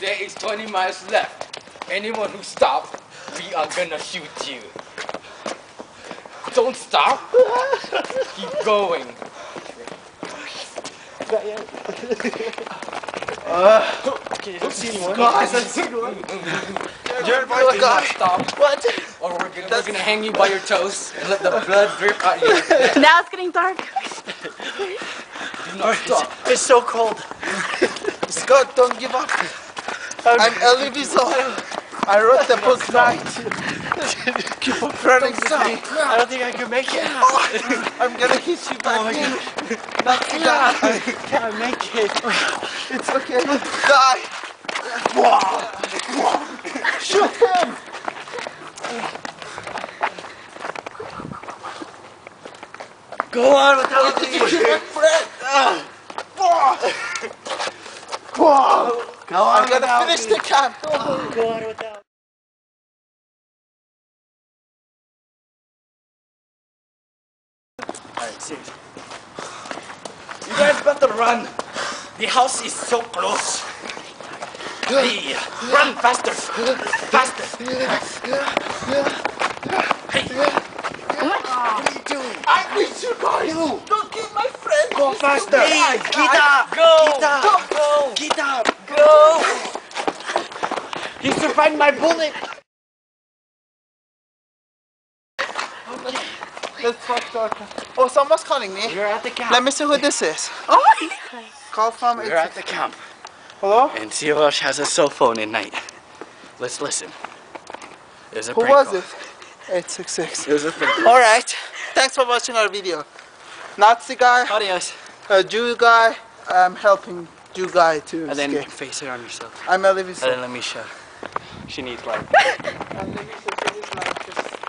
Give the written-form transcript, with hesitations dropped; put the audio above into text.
There is 20 miles left. Anyone who stops, we are gonna shoot you. Don't stop. Keep going. Okay, don't see anyone. You're invited to stop. What? Or we're gonna hang you by your toes and let the blood drip out your neck. Now it's getting dark. Do not stop. It's so cold. Scott, don't give up. I'm Elie Wiesel. I wrote the book Night. Keep on running with me. I don't think I can make it. Oh, I'm gonna hit you back in. Not to die. I can't make it. It's okay. Die. Shoot him. Go on without me. My friend. Go on I'm gonna without finish me. the camp. Go on without me. Alright, seriously. You guys better run. The house is so close. Hey, run faster. Faster. Hey. What are you doing? I miss you guys. Don't kill my friend. Go faster. Hey, get up. Go. Get up. Go. Get up. Go. He survived my bullet. Let's fuck Dorka. Oh, someone's calling me. We're at the camp. Let me see who this is. Oh, Call from We're at the camp. Hello? And COH has a cell phone at night. Let's listen. There's a Who prank was call. it? 866. It was a prank call. Alright. Thanks for watching our video. Nazi guy, Adios. Jew guy. I'm helping Jew guy to And then escape. face it on yourself. I'm Elie And Wiesel. then let me show. She needs light. And let me show you this light.